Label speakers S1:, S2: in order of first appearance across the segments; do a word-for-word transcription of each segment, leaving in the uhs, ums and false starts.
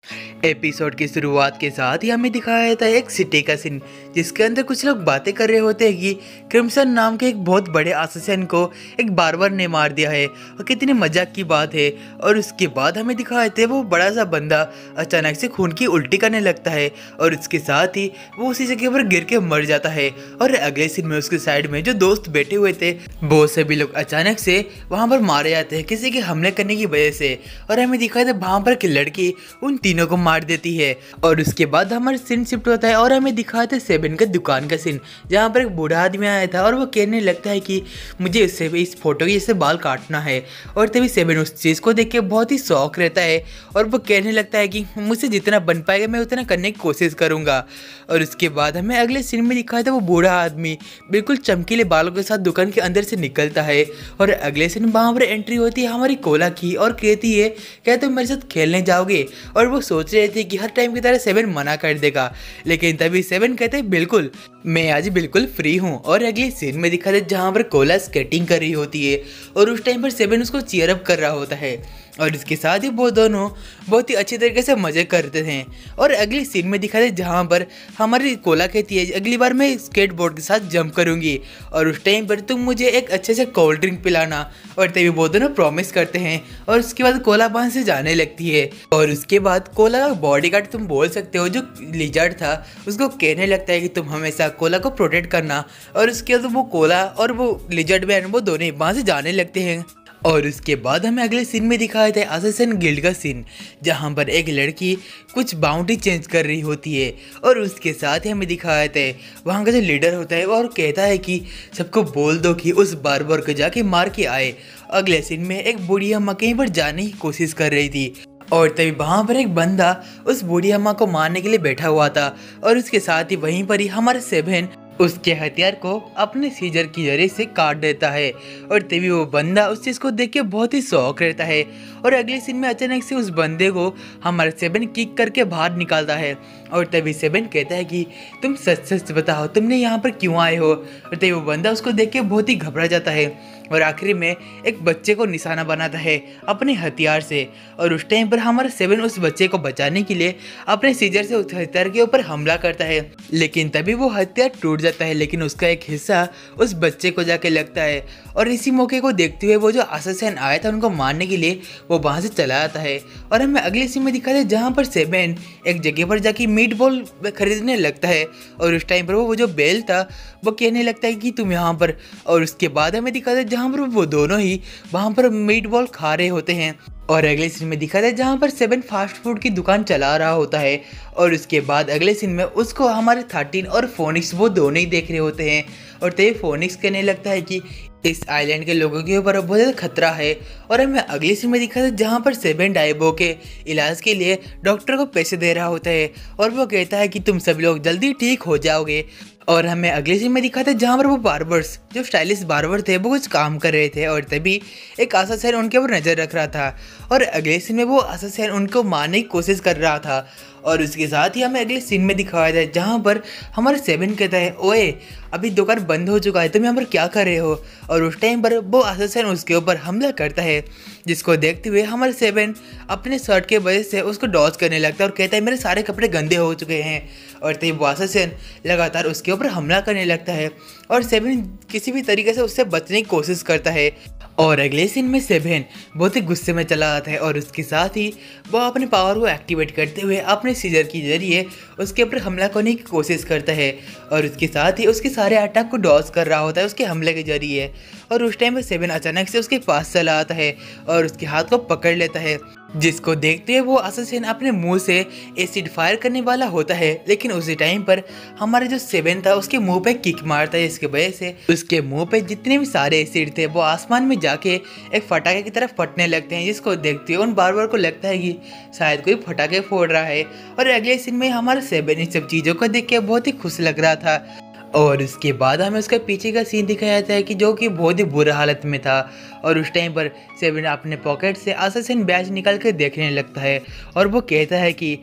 S1: Episode की शुरुआत के साथ ही हमें दिखाया जाता है एक सिटी का सीन, जिसके अंदर कुछ लोग बातें कर रहे होते हैं कि क्रिम्सन नाम के एक बहुत बड़े असिस्टेंट को एक बार्बर ने मार दिया है और कितनी मजाक की बात है। और उसके बाद हमें दिखाया जाता है वो बड़ा सा बंदा अचानक से खून की उल्टी करने लगता है और उसके साथ ही वो उसी जगह पर गिर के मर जाता है। और अगले सीन में उसके साइड में जो दोस्त बैठे हुए थे वो सभी लोग अचानक से वहाँ पर मारे जाते हैं किसी के हमले करने की वजह से। और हमें दिखाया था वहाँ पर एक लड़की उन तीनों को मार देती है। और उसके बाद हमारा सीन शिफ्ट होता है और हमें दिखाया था सेवन का दुकान का सीन, जहाँ पर एक बूढ़ा आदमी आया था और वो कहने लगता है कि मुझे इससे इस फोटो की जैसे बाल काटना है। और तभी सेवन उस चीज़ को देख के बहुत ही शौक रहता है और वो कहने लगता है कि मुझसे जितना बन पाएगा मैं उतना करने की कोशिश करूँगा। और उसके बाद हमें अगले सीन में दिखाया था वो बूढ़ा आदमी बिल्कुल चमकीले बालों के साथ दुकान के अंदर से निकलता है। और अगले सीन वहाँ पर एंट्री होती है हमारी कोला की और कहती है क्या तुम मेरे साथ खेलने जाओगे। और वो सोच रहे थे कि हर टाइम की तरह सेवन मना कर देगा, लेकिन तभी सेवन कहते हैं बिल्कुल मैं आज बिल्कुल फ्री हूँ। और अगले सीन में दिखा था जहाँ पर कोला स्केटिंग कर रही होती है और उस टाइम पर सेवन उसको चीयर अप कर रहा होता है और इसके साथ ही वो दोनों बहुत ही अच्छी तरीके से मज़े करते थे। और अगले सीन में दिखा था जहाँ पर हमारी कोला कहती है अगली बार मैं स्केट बोर्ड के साथ जंप करूँगी और उस टाइम पर तुम मुझे एक अच्छे से कोल्ड ड्रिंक पिलाना। और तभी वो दोनों प्रॉमिस करते हैं और उसके बाद कोला वहाँ से जाने लगती है। और उसके बाद कोला का बॉडीगार्ड तुम बोल सकते हो जो लिजर्ड था उसको कहने लगता है कि तुम हमेशा कोला को प्रोटेक्ट करना। और उसके बाद वो कोला और वो लिजर्ड मैन वो दोनों वहाँ से जाने लगते हैं। और उसके बाद हमें अगले सीन में दिखाया था असिस्टेंट गिल्ड का सीन, जहाँ पर एक लड़की कुछ बाउंड्री चेंज कर रही होती है और उसके साथ ही हमें दिखाया था वहाँ का जो लीडर होता है और कहता है कि सबको बोल दो कि उस बार्बर को जाके मार के आए। अगले सीन में एक बूढ़ी अम्मा कहीं पर जाने की कोशिश कर रही थी और तभी वहाँ पर एक बंदा उस बूढ़ी अम्मा को मारने के लिए बैठा हुआ था। और उसके साथ ही वहीं पर ही हमारे सेवन उसके हथियार को अपने सीजर की जरिए से काट देता है। और तभी वो बंदा उस चीज़ को देख के बहुत ही शौक रहता है। और अगले सीन में अचानक से उस बंदे को हमारा सेवन किक करके बाहर निकालता है। और तभी सेवन कहता है कि तुम सच सच बताओ तुमने यहाँ पर क्यों आए हो। और तभी वो बंदा उसको देख के बहुत ही घबरा जाता है और आखिरी में एक बच्चे को निशाना बनाता है अपने हथियार से। और उस टाइम पर हमारा सेवन उस बच्चे को बचाने के लिए अपने सीजर से उस हथियार के ऊपर हमला करता है, लेकिन तभी वो हथियार टूट जाता है लेकिन उसका एक हिस्सा उस बच्चे को जाके लगता है। और इसी मौके को देखते हुए वो जो असिस्टेंट आया था उनको मारने के लिए वो वहाँ से चला जाता है। और हमें अगले सीन में दिखाते हैं जहाँ पर सेवन एक जगह पर जाके मीट बॉल खरीदने लगता है और उस टाइम पर वो जो बेल था वो कहने लगता है कि तुम यहाँ पर। और उसके बाद हमें दिखाते हैं जहाँ पर वो दोनों ही वहाँ पर मीट बॉल खा रहे होते हैं। और अगले सीन में दिखाता है जहाँ पर सेवन फास्ट फूड की दुकान चला रहा होता है। और उसके बाद अगले सीन में उसको हमारे थर्टीन और फोनिक्स वो दोनों ही देख रहे होते हैं। और तभी फोनिक्स कहने लगता है कि इस आइलैंड के लोगों के ऊपर बहुत ज़्यादा खतरा है। और हमें अगले सीन में दिखाता है जहाँ पर सेवन डाइबो के इलाज के लिए डॉक्टर को पैसे दे रहा होता है और वो कहता है कि तुम सब लोग जल्दी ठीक हो जाओगे। और हमें अगले सीन में दिखाता है जहाँ पर वो बार्बर्स जो स्टाइलिश बार्बर थे वो कुछ काम कर रहे थे और तभी एक असिस्टेंट उनके ऊपर नज़र रख रहा था। और अगले सीन में वो असिस्टेंट उनको मारने की कोशिश कर रहा था। और उसके साथ ही हमें अगले सीन में दिखाया था जहाँ पर हमारा सेवन कहता है ओए अभी दुकान बंद हो चुका है तुम यहाँ पर क्या कर रहे हो। और उस टाइम पर वो असिस्टेंट उसके ऊपर हमला करता है, जिसको देखते हुए हमारे सेवन अपने शर्ट के वजह से उसको डॉज करने लगता है और कहता है मेरे सारे कपड़े गंदे हो चुके हैं। और तभी वो असिस्टेंट लगातार उसके ऊपर हमला करने लगता है और सेवन किसी भी तरीके से उससे बचने की कोशिश करता है। और अगले सीन में सेवन बहुत ही गुस्से में चला आता है और उसके साथ ही वो अपने पावर को एक्टिवेट करते हुए अपने सीजर के जरिए उसके ऊपर हमला करने की कोशिश करता है। और उसके साथ ही उसके सारे अटैक को डॉज कर रहा होता है उसके हमले के जरिए। और उस टाइम पर सेवन अचानक से उसके पास चला आता है और उसके हाथ को पकड़ लेता है, जिसको देखते हुए वो असिस्टेंट अपने मुंह से एसिड फायर करने वाला होता है। लेकिन उसी टाइम पर हमारे जो सेवन था उसके मुंह पे किक मारता है, इसकी वजह से उसके मुंह पे जितने भी सारे एसिड थे वो आसमान में जाके एक फटाके की तरफ फटने लगते हैं, जिसको देखते हुए उन बार बार को लगता है कि शायद कोई फटाके फोड़ रहा है। और अगले सीन में हमारा सेवन इन सब चीज़ों को देख के बहुत ही खुश लग रहा था। और उसके बाद हमें उसका पीछे का सीन दिखाया जाता है कि जो कि बहुत ही बुरा हालत में था। और उस टाइम पर सेवन अपने पॉकेट से असिस्टेंट बैच निकाल कर देखने लगता है और वो कहता है कि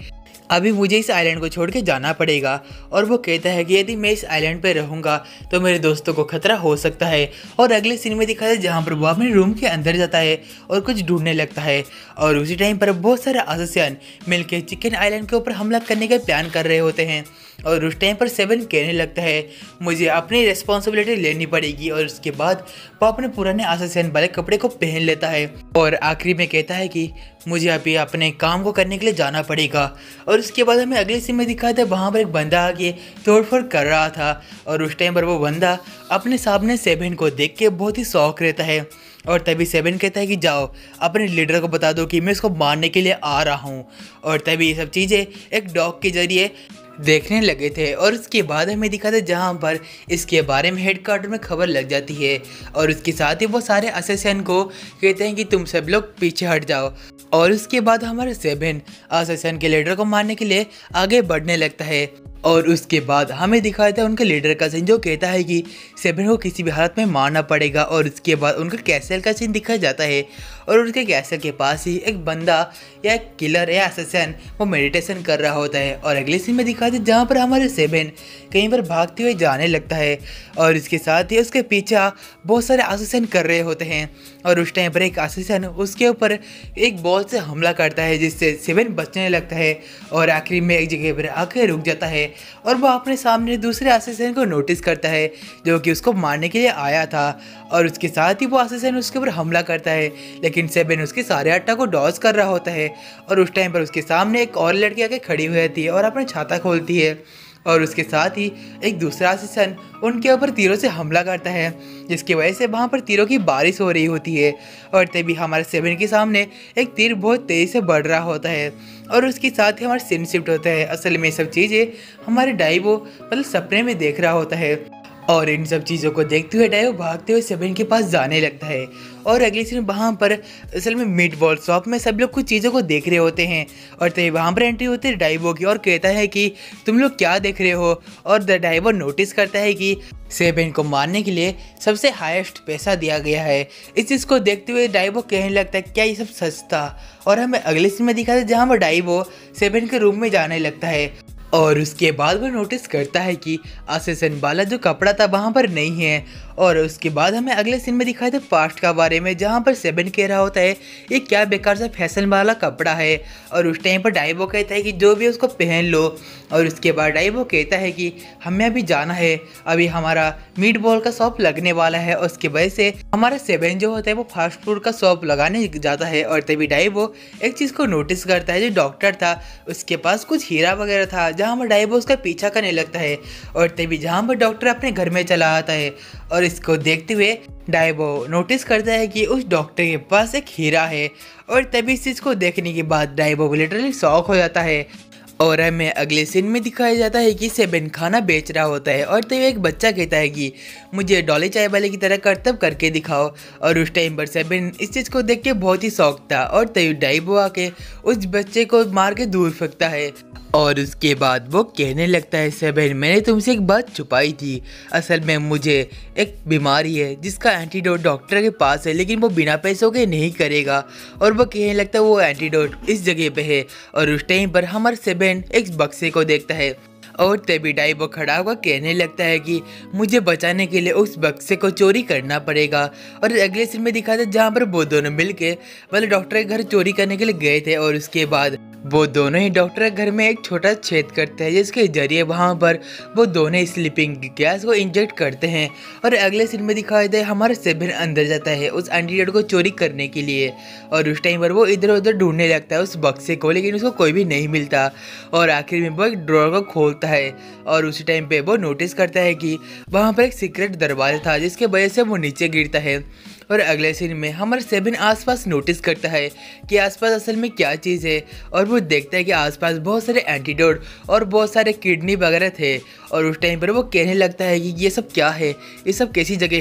S1: अभी मुझे इस आइलैंड को छोड़ के जाना पड़ेगा। और वो कहता है कि यदि मैं इस आइलैंड पे रहूँगा तो मेरे दोस्तों को खतरा हो सकता है। और अगले सीन में दिखाया है जहाँ पर वो अपने रूम के अंदर जाता है और कुछ ढूंढने लगता है। और उसी टाइम पर बहुत सारे असिस्टेंट मिलकर चिकन आइलैंड के ऊपर हमला करने का प्लान कर रहे होते हैं। और उस टाइम पर सेवन कहने लगता है मुझे अपनी रिस्पॉन्सिबिलिटी लेनी पड़ेगी। और उसके बाद वो अपने पुराने असिस्टेंट वाले कपड़े को पहन लेता है और आखिरी में कहता है कि मुझे अभी अपने काम को करने के लिए जाना पड़ेगा। और उसके बाद हमें अगले सीन में दिखाया था वहाँ पर एक बंदा आके तोड़फोड़ कर रहा था। और उस टाइम पर वो बंदा अपने सामने सेवन को देख के बहुत ही शौक रहता है। और तभी सेवन कहता है कि जाओ अपने लीडर को बता दो कि मैं इसको मारने के लिए आ रहा हूँ। और तभी ये सब चीज़ें एक डॉग के जरिए देखने लगे थे। और उसके बाद हमें दिखा था जहाँ पर इसके बारे में हेड क्वार्टर में खबर लग जाती है। और उसके साथ ही वो सारे असिस्टेंट को कहते हैं कि तुम सब लोग पीछे हट जाओ। और उसके बाद हमारे सेवन असिस्टेंट के लीडर को मारने के लिए आगे बढ़ने लगता है। और उसके बाद हमें दिखाया था उनके लीडर का सीन जो कहता है कि सेवन को किसी भी हालत में मारना पड़ेगा। और उसके बाद उनका कैसल का सीन दिखाया जाता है। और उनके कैसल के पास ही एक बंदा या एक किलर या असिस्टेंट वो मेडिटेशन कर रहा होता है। और अगले सीन में दिखाते हैं जहाँ पर हमारे सेवन कहीं पर भागते हुए जाने लगता है। और इसके साथ ही उसके पीछे बहुत सारे असिस्टेंट कर रहे होते हैं। और उस टाइम पर एक असिस्टेंट उसके ऊपर एक बॉल से हमला करता है जिससे सेवन बचने लगता है। और आखिरी में एक जगह पर आकर रुक जाता है। और वो अपने सामने दूसरे असिस्टेंट को नोटिस करता है जो कि उसको मारने के लिए आया था। और उसके साथ ही वो असिस्टेंट उसके ऊपर हमला करता है लेकिन सेवन उसके सारे अट्टा को डॉज कर रहा होता है। और उस टाइम पर उसके सामने एक और लड़की आके खड़ी हुई रहती है और अपने छाता खोलती है। और उसके साथ ही एक दूसरा असिस्टेंट उनके ऊपर तीरों से हमला करता है जिसकी वजह से वहाँ पर तीरों की बारिश हो रही होती है। और तभी हमारे सेवन के सामने एक तीर बहुत तेज़ी से बढ़ रहा होता है। और उसके साथ ही हमारा सीन शिफ्ट होता है। असल में सब चीज़ें हमारे डाइवो मतलब सपने में देख रहा होता है। और इन सब चीज़ों को देखते हुए डाइवो भागते हुए सेवन के पास जाने लगता है। और अगले सीन वहाँ पर असल में मीट बॉल शॉप में सब लोग कुछ चीज़ों को देख रहे होते हैं। और तभी वहाँ पर एंट्री होती है डाइवो की और कहता है कि तुम लोग क्या देख रहे हो। और द डाइवो नोटिस करता है कि सेवन को मारने के लिए सबसे हाईएस्ट पैसा दिया गया है। इस चीज़ को देखते हुए डाइवो कहने लगता है क्या ये सब सच था। और हमें अगले सीन में दिखा था जहाँ पर डाइवो सेवन के रूम में जाने लगता है। और उसके बाद वो नोटिस करता है कि असिस्टेंट वाला जो कपड़ा था वहाँ पर नहीं है। और उसके बाद हमें अगले सीन में दिखाया था पास्ट का बारे में जहाँ पर सेवन कह रहा होता है ये क्या बेकार सा फैशन वाला कपड़ा है। और उस टाइम पर डाइवो कहता है कि जो भी उसको पहन लो। और उसके बाद डाइवो कहता है कि हमें अभी जाना है, अभी हमारा मीट बॉल का शॉप लगने वाला है। और उसकी वजह से हमारा सेवन जो होता है वो फास्ट फूड का शॉप लगाने जाता है। और तभी डाइवो एक चीज़ को नोटिस करता है जो डॉक्टर था उसके पास कुछ हीरा वगैरह था जहाँ पर डाइवो उसका पीछा करने लगता है। और तभी जहाँ पर डॉक्टर अपने घर में चला आता है और इसको देखते हुए डाइवो नोटिस करता है कि उस डॉक्टर के पास एक हीरा है। और तभी इस चीज़ को देखने के बाद डाइवो लिटरली शॉक हो जाता है। और हमें अगले सीन में दिखाया जाता है कि सेवन खाना बेच रहा होता है। और तभी एक बच्चा कहता है कि मुझे डॉली चाय वाले की तरह करतब करके दिखाओ। और उस टाइम पर सेवन इस चीज़ को देख के बहुत ही शौक था। और तभी डाइवो आके उस बच्चे को मार के दूर फेंकता है। और उसके बाद वो कहने लगता है सेवन मैंने तुमसे एक बात छुपाई थी, असल में मुझे एक बीमारी है जिसका एंटीडोट डॉक्टर के पास है लेकिन वो बिना पैसों के नहीं करेगा। और वो कहने लगता है वो एंटीडोट इस जगह पे है। और उस टाइम पर हमारा सेवन एक बक्से को देखता है। और तभी डाइवो खड़ा होकर कहने लगता है कि मुझे बचाने के लिए उस बक्से को चोरी करना पड़ेगा। और अगले सीन में दिखाते जहाँ पर वो दोनों मिलके मतलब डॉक्टर के घर चोरी करने के लिए गए थे। और उसके बाद वो दोनों ही डॉक्टर के घर में एक छोटा छेद करते हैं जिसके जरिए वहाँ पर वो दोनों स्लीपिंग गैस को इंजेक्ट करते हैं। और अगले सीन में दिखाया जाए हमारा सेवन अंदर जाता है उस एंटीडोट को चोरी करने के लिए। और उस टाइम पर वो इधर उधर ढूंढने लगता है उस बक्से को लेकिन उसको कोई भी नहीं मिलता। और आखिर में वो एक ड्रॉर को खोलता है और उसी टाइम पे वो नोटिस करता है कि वहाँ पर एक सीक्रेट दरवाजा था जिसके वजह से वो नीचे गिरता है। और अगले सीन में हमारा सेवन आसपास नोटिस करता है कि आसपास असल में क्या चीज़ है। और वो देखता है कि आसपास बहुत सारे एंटीडोट और बहुत सारे किडनी वगैरह थे। और उस टाइम पर वो कहने लगता है कि ये सब क्या है, ये सब कैसी जगह है।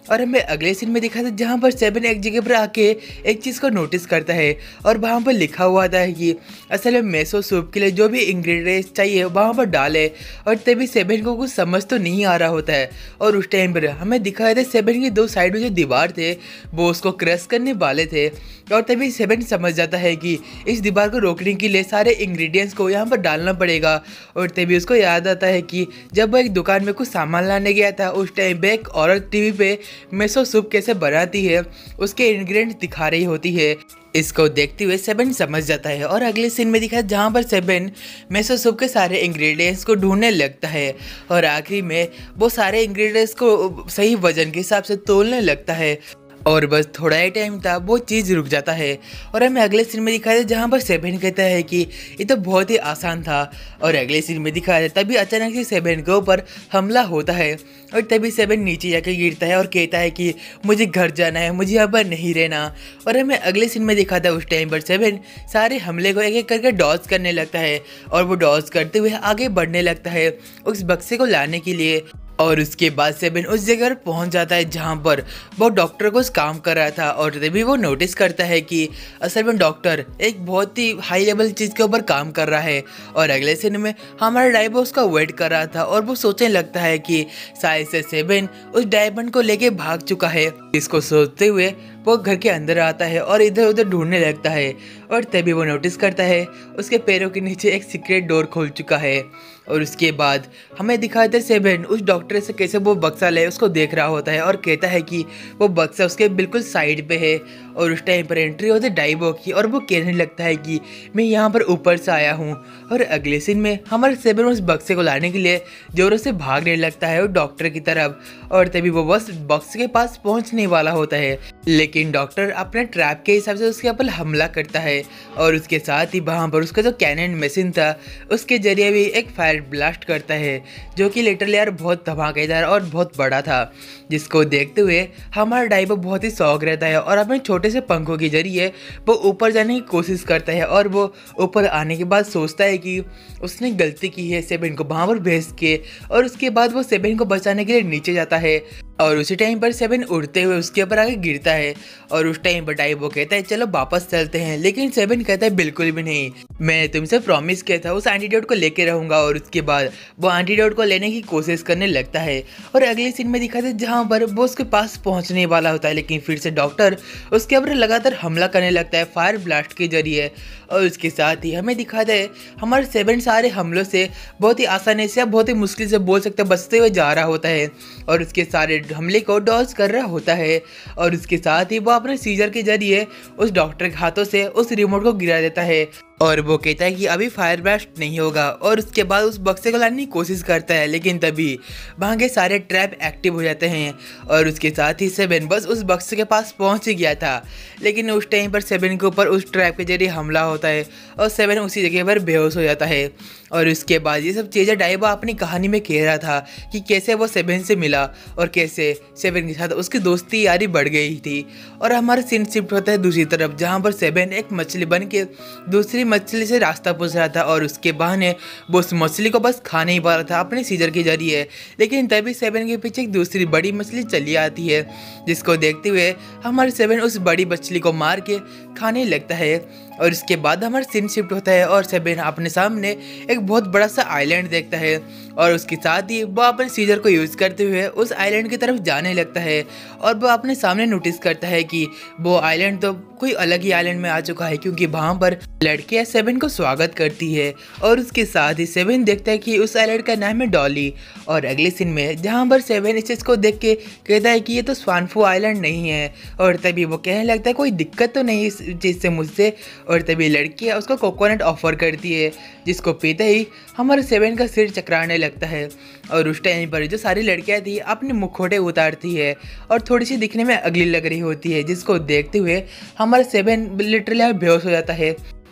S1: और हमें अगले सीन में दिखा था जहाँ पर सेवन एक जगह पर आके एक चीज़ को नोटिस करता है और वहाँ पर लिखा हुआ था कि असल में मैसो सूप के लिए जो भी इंग्रेडिएंट्स चाहिए वहाँ पर डाले। और तभी सेवन को कुछ समझ तो नहीं आ रहा होता है और उस टाइम पर हमें दिखाया था सेवन की दो साइड में जो दीवार थे वो उसको क्रश करने वाले थे। और तभी सेवन समझ जाता है कि इस दीवार को रोकने के लिए सारे इंग्रेडिएंट्स को यहाँ पर डालना पड़ेगा। और तभी उसको याद आता है कि जब वो एक दुकान में कुछ सामान लाने गया था उस टाइम पे एक औरत टीवी पे मैसो सूप कैसे बनाती है उसके इंग्रेडिएंट्स दिखा रही होती है। इसको देखते हुए सेवन समझ जाता है और अगले सीन में दिखा जहाँ पर सेवन मैसो सूप के सारे इंग्रेडिएंट्स को ढूंढने लगता है और आखिरी में वो सारे इंग्रेडिएंट्स को सही वजन के हिसाब से तोलने लगता है। और बस थोड़ा ही टाइम था वो चीज़ रुक जाता है और हमें अगले सीन में दिखाया था जहाँ पर सेवन कहता है कि ये तो बहुत ही आसान था। और अगले सीन में दिखाया था तभी अचानक से सेवन के ऊपर हमला होता है और तभी सेवन नीचे जाकर गिरता है और कहता है कि मुझे घर जाना है, मुझे यहाँ पर नहीं रहना। और हमें अगले सीन में दिखाता है उस टाइम पर सेवन सारे हमले को एक एक करके डॉज करने लगता है और वो डॉज करते हुए आगे बढ़ने लगता है उस बक्से को लाने के लिए। और उसके बाद सेवन उस जगह पर पहुंच जाता है जहां पर वो डॉक्टर को काम कर रहा था और तभी वो नोटिस करता है कि असल में डॉक्टर एक बहुत ही हाई लेवल चीज़ के ऊपर काम कर रहा है। और अगले सीन में हमारा डायबो उसका वेट कर रहा था और वो सोचने लगता है कि शायद से सेवन उस डायमंड को लेके भाग चुका है। इसको सोचते हुए वो घर के अंदर आता है और इधर उधर ढूंढने लगता है और तभी वो नोटिस करता है उसके पैरों के नीचे एक सीक्रेट डोर खुल चुका है। और उसके बाद हमें दिखाते सेवन उस डॉक्टर से कैसे वो बक्सा ले उसको देख रहा होता है और कहता है कि वो बक्सा उसके बिल्कुल साइड पे है। और उस टाइम पर एंट्री होती है डाइबो की और वो कहने लगता है कि मैं यहाँ पर ऊपर से आया हूँ। और अगले सीन में हमारे सेवन उस बक्से को लाने के लिए जोरों से भागने लगता है उस डॉक्टर की तरफ और तभी वो बस बक्से के पास पहुँचने वाला होता है लेकिन डॉक्टर अपने ट्रैप के हिसाब से उसके ऊपर हमला करता है और उसके साथ ही वहाँ पर उसका जो कैनन मशीन था उसके जरिए भी एक फायर ब्लास्ट करता है जो कि लिटरली यार बहुत धमाकेदार और बहुत बड़ा था। जिसको देखते हुए हमारा डाइबो बहुत ही शौक रहता है और अपने छोटे से पंखों के जरिए वो ऊपर जाने की कोशिश करता है और वो ऊपर आने के बाद सोचता है कि उसने गलती की है सेवन को वहाँ पर भेज के। और उसके बाद वो सेवन को बचाने के लिए नीचे जाता है और उसी टाइम पर सेवन उड़ते हुए उसके ऊपर आके गिरता है और उस टाइम पर डाइबो कहता है चलो वापस चलते हैं लेकिन सेवन कहता है बिल्कुल भी नहीं, मैं तुमसे प्रॉमिस किया था उस एंटीडोट को लेके रहूंगा। और उसके बाद वो एंटीडोट को लेने की कोशिश करने लगता है और अगले सीन में दिखाते हैं जहाँ पर वो उसके पास पहुँचने वाला होता है लेकिन फिर से डॉक्टर उसके ऊपर लगातार हमला करने लगता है फायर ब्लास्ट के जरिए। और उसके साथ ही हमें दिखाता है हमारे सेवन सारे हमलों से बहुत ही आसानी से बहुत ही मुश्किल से बोल सकते बचते हुए जा रहा होता है और उसके सारे हमले को डॉज कर रहा होता है। और उसके साथ ही वो अपने सीजर के जरिए उस डॉक्टर के हाथों से उस रिमोट को गिरा देता है और वो कहता है कि अभी फायर ब्लास्ट नहीं होगा। और उसके बाद उस बक्से को लाने की कोशिश करता है लेकिन तभी वहाँ के सारे ट्रैप एक्टिव हो जाते हैं और उसके साथ ही सेवन बस उस बक्से के पास पहुँच ही गया था लेकिन उस टाइम पर सेवन के ऊपर उस ट्रैप के जरिए हमला होता है और सेवन उसी जगह पर बेहोश हो जाता है। और उसके बाद ये सब चीज़ें डाइबो अपनी कहानी में कह रहा था कि कैसे वो सेवन से मिला और कैसे सेवन के साथ उसकी दोस्ती यारी बढ़ गई थी। और हमारा सीन शिफ्ट होता है दूसरी तरफ जहाँ पर सेवन एक मछली बन के दूसरी मछली से रास्ता पूछ रहा था और उसके बहाने वो उस मछली को बस खाने ही वाला था अपने सीजर के जरिए। लेकिन तभी सेवन के पीछे एक दूसरी बड़ी मछली चली आती है जिसको देखते हुए हमारे सेवन उस बड़ी मछली को मार के खाने लगता है। और इसके बाद हमारा सीन शिफ्ट होता है और सेवन अपने सामने एक बहुत बड़ा सा आइलैंड देखता है और उसके साथ ही वो अपने सीजर को यूज़ करते हुए उस आइलैंड की तरफ जाने लगता है। और वो अपने सामने नोटिस करता है कि वो आइलैंड तो कोई अलग ही आइलैंड में आ चुका है क्योंकि वहाँ पर लड़कियाँ सेवन को स्वागत करती है। और उसके साथ ही सेवन देखता है कि उस आइलैंड का नाम है डॉली। और अगले सीन में जहाँ पर सेवन इस चीज़ को देख के कहता है कि ये तो स्वानफू आइलैंड नहीं है और तभी वो कहने लगता है कोई दिक्कत तो नहीं इस चीज़ से मुझसे। और तभी लड़की उसको कोकोनट ऑफर करती है जिसको पीते ही हमारे सेवन का सिर चकराने लगता है। और उस टाइम पर जो सारी लड़कियां थी अपने मुखौटे उतारती है और थोड़ी सी दिखने में अगली लग रही होती है जिसको देखते हुए हमारा सेवन लिटरली बेहोश हो जाता है।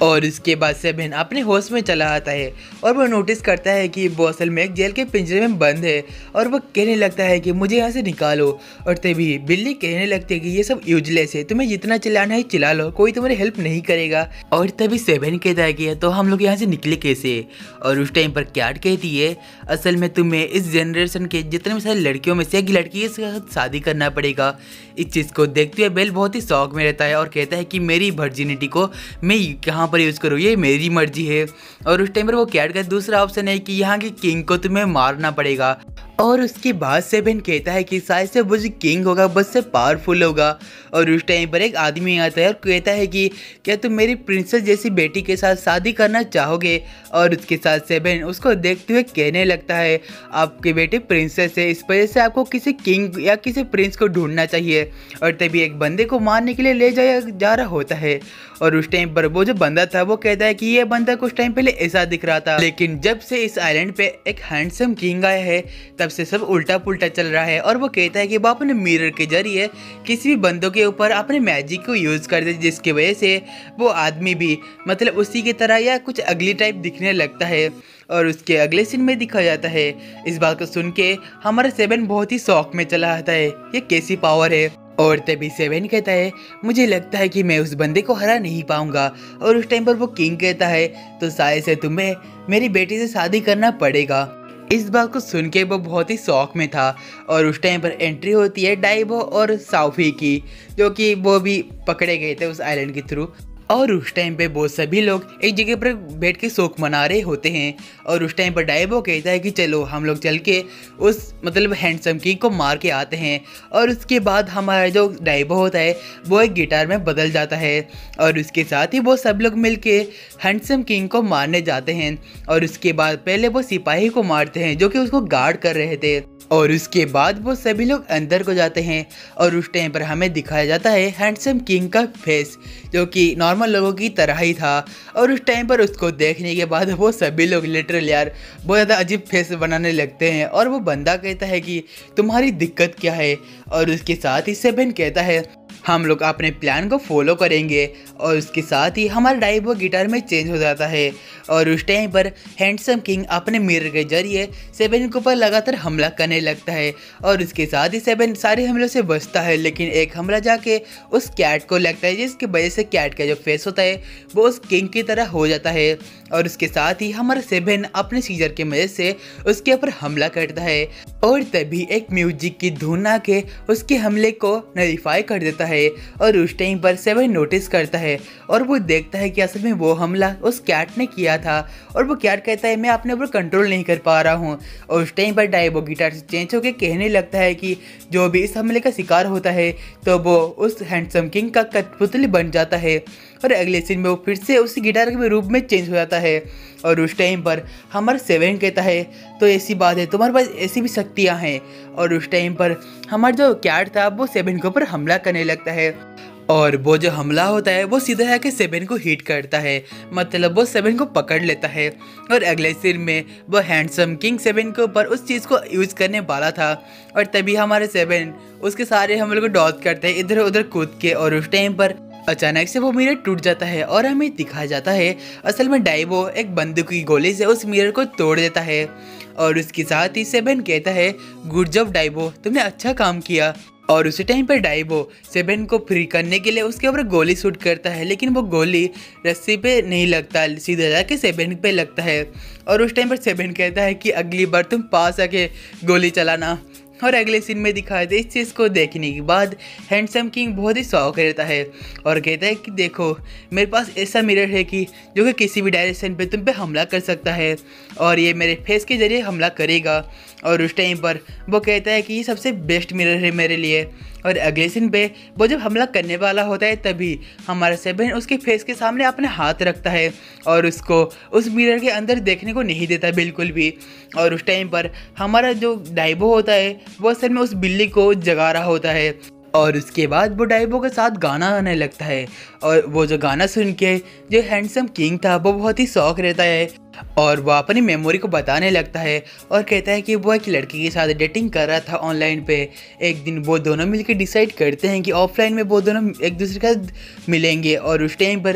S1: और इसके बाद सेवन अपने होश में चला आता है और वो नोटिस करता है कि वो असल में एक जेल के पिंजरे में बंद है और वो कहने लगता है कि मुझे यहाँ से निकालो। और तभी बिल्ली कहने लगती है कि ये सब यूजलेस है, तुम्हें जितना चिल्लाना है चिल्ला लो, कोई तुम्हारी हेल्प नहीं करेगा। और तभी सेवन कहता है कि तो हम लोग यहाँ से निकले कैसे। और उस टाइम पर कैट कहती है असल में तुम्हें इस जनरेशन के जितने भी सारे लड़कियों में से एक लड़की के साथ शादी करना पड़ेगा। इस चीज़ को देखते हुए बेल बहुत ही शौक में रहता है और कहता है कि मेरी वर्जिनिटी को मैं कहाँ पर यूज़ करूँ, ये मेरी मर्जी है। और उस टाइम पर वो कैट का दूसरा ऑप्शन है कि यहाँ के किंग को तुम्हें मारना पड़ेगा। और उसके बाद सेवन कहता है कि शायद से वो जो किंग होगा बस से पावरफुल होगा। और उस टाइम पर एक आदमी आता है और कहता है कि क्या तुम मेरी प्रिंसेस जैसी बेटी के साथ शादी करना चाहोगे। और उसके साथ सेवन उसको देखते हुए कहने लगता है आपकी बेटी प्रिंसेस है, इस वजह से आपको किसी किंग या किसी प्रिंस को ढूंढना चाहिए। और तभी एक बंदे को मारने के लिए ले जाया जा रहा होता है। और उस टाइम पर वो जो बंदा था वो कहता है कि ये बंदा कुछ टाइम पहले ऐसा दिख रहा था, लेकिन जब से इस आइलैंड पे एक हैंडसम किंग आया है तब से सब उल्टा पुल्टा चल रहा है। और वो कहता है कि वो अपने मिरर के जरिए किसी भी बंदों के ऊपर अपने मैजिक को यूज कर दे, जिसकी वजह से वो आदमी भी मतलब उसी की तरह या कुछ अगली टाइप दिखने लगता है। और उसके अगले सीन में दिखा जाता है। इस बात को सुन के हमारा सेवन बहुत ही शौक में चला आता है, ये कैसी पावर है। और तभी सेवन कहता है मुझे लगता है कि मैं उस बंदे को हरा नहीं पाऊंगा। और उस टाइम पर वो किंग कहता है तो शायद से तुम्हें मेरी बेटी से शादी करना पड़ेगा। इस बात को सुन के वो बहुत ही शौक में था। और उस टाइम पर एंट्री होती है डाइबो और साउफी की, जो कि वो भी पकड़े गए थे उस आइलैंड के थ्रू। और उस टाइम पे वो सभी लोग एक जगह पर बैठ के शोक मना रहे होते हैं। और उस टाइम पर डाइबो कहता है कि चलो हम लोग चल के उस मतलब हैंडसम किंग को मार के आते हैं। और उसके बाद हमारा जो डाइबो होता है वो एक गिटार में बदल जाता है और उसके साथ ही वो सब लोग मिल के हैंडसम किंग को मारने जाते हैं। और उसके बाद पहले वो सिपाही को मारते हैं जो कि उसको गार्ड कर रहे थे। और उसके बाद वो सभी लोग अंदर को जाते हैं। और उस टाइम पर हमें दिखाया जाता है हैंडसम किंग का फेस, जो कि नॉर्मल लोगों की तरह ही था। और उस टाइम पर उसको देखने के बाद वो सभी लोग लिटरल यार बहुत ज़्यादा अजीब फेस बनाने लगते हैं। और वो बंदा कहता है कि तुम्हारी दिक्कत क्या है। और उसके साथ ही सेवन कहता है हम लोग अपने प्लान को फॉलो करेंगे। और उसके साथ ही हमारा डाइबो गिटार में चेंज हो जाता है। और उस टाइम पर हैंडसम किंग अपने मिरर के जरिए सेवन के ऊपर लगातार हमला करने लगता है। और उसके साथ ही सेवन सारे हमलों से बचता है, लेकिन एक हमला जाके उस कैट को लगता है, जिसकी वजह से कैट का जो फेस होता है वो उस किंग की तरह हो जाता है। और उसके साथ ही हमारा सेवन अपने सीजर की मदद से उसके ऊपर हमला करता है। और तभी एक म्यूजिक की धुन आके उसके हमले को नलीफाई कर देता है। और उस टाइम पर सेवन नोटिस करता है और वो देखता है कि असल में वो हमला उस कैट ने किया था। और वो कैट कहता है मैं अपने ऊपर कंट्रोल नहीं कर पा रहा हूँ। और उस टाइम पर डाइबो गिटार से चेंज होकर कहने लगता है कि जो भी इस हमले का शिकार होता है तो वो उस हैंडसम किंग का कठपुतली बन जाता है। और अगले सीन में वो फिर से उस गिटार के रूप में चेंज हो जाता है। और उस टाइम पर हमारा सेवन कहता है तो ऐसी बात है, तुम्हारे पास ऐसी भी शक्तियाँ हैं। और उस टाइम पर हमारा जो कैट था वो सेवन के ऊपर हमला करने लगता है। और वो जो हमला होता है वो सीधा जाके सेवन को हिट करता है, मतलब वो सेवन को पकड़ लेता है। और अगले सीन में वो हैंडसम किंग सेवन के ऊपर उस चीज़ को यूज़ करने वाला था। और तभी हमारे सेवन उसके सारे हमलों को डॉज करते हैं इधर उधर कूद के। और उस टाइम पर अचानक से वो मिरर टूट जाता है और हमें दिखाया जाता है असल में डाइबो एक बंदूक की गोली से उस मिरर को तोड़ देता है। और उसके साथ ही सेवन कहता है गुड जॉब डाइबो, तुमने अच्छा काम किया। और उसी टाइम पर डाइबो सेवन को फ्री करने के लिए उसके ऊपर गोली शूट करता है, लेकिन वो गोली रस्सी पे नहीं लगता, सीधा जाके सेवन पे लगता है। और उस टाइम पर सेवन कहता है कि अगली बार तुम पास आके गोली चलाना। और अगले सीन में दिखाया था इस चीज़ को देखने के बाद हैंडसम किंग बहुत ही शौक रहता है और कहता है कि देखो मेरे पास ऐसा मिरर है कि जो कि किसी भी डायरेक्शन पे तुम पे हमला कर सकता है और ये मेरे फेस के ज़रिए हमला करेगा। और उस टाइम पर वो कहता है कि ये सबसे बेस्ट मिरर है मेरे लिए। और अगले सीन पे वो जब हमला करने वाला होता है तभी हमारा सेवन उसके फेस के सामने अपने हाथ रखता है और उसको उस मिरर के अंदर देखने को नहीं देता बिल्कुल भी। और उस टाइम पर हमारा जो डाइबो होता है वो असल में उस बिल्ली को जगा रहा होता है। और उसके बाद वो डाइबो के साथ गाना गाने लगता है और वो जो गाना सुन के जो हैंडसम किंग था वो बहुत ही शौक रहता है और वो अपनी मेमोरी को बताने लगता है और कहता है कि वो एक लड़की के साथ डेटिंग कर रहा था ऑनलाइन पे। एक दिन वो दोनों मिलकर डिसाइड करते हैं कि ऑफलाइन में वो दोनों एक दूसरे के साथ मिलेंगे। और उस टाइम पर